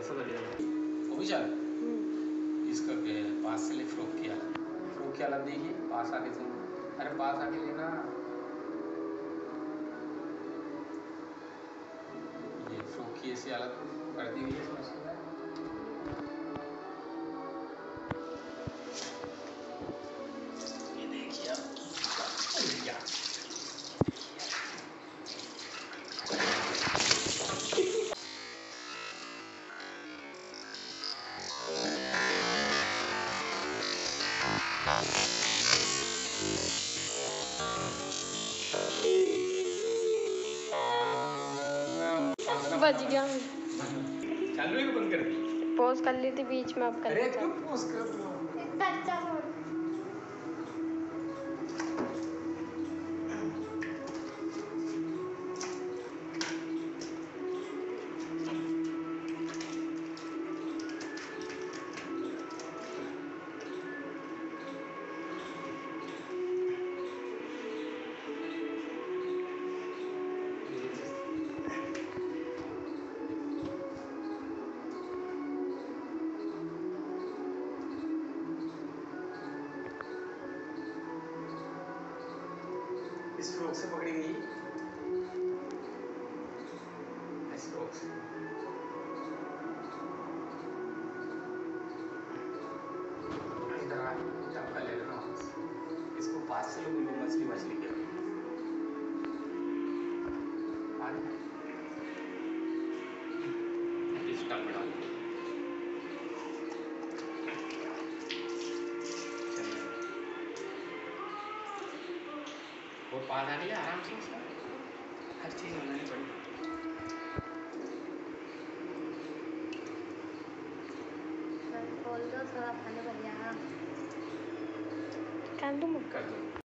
सबसे बढ़िया वो भी चल इसका पास से ले फ्रॉक की हालत देखिए पास आके से अरे पास आके लेना ये फ्रॉक की ऐसी हालत कर दी हुई है इसमें ये देखिए आप बच गया। चालू है बंद कर दी पॉज कर ली थी बीच में, अब कर अरे क्यों पॉज कर इस फ्रॉक से पकड़ेंगी इस फ्रॉक से इधर आ चक्का ले लेना इसको पास से लोग मछली मछली के इस टंग में डाल वो पास आ रही है आराम से उसका हर चीज़ बनानी पड़ेगी कर दूँ।